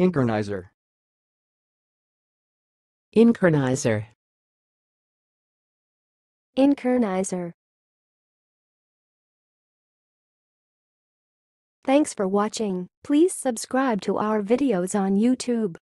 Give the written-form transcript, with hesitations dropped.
inkhornizer, inkhornizer, inkhornizer. Thanks for watching. Please subscribe to our videos on YouTube.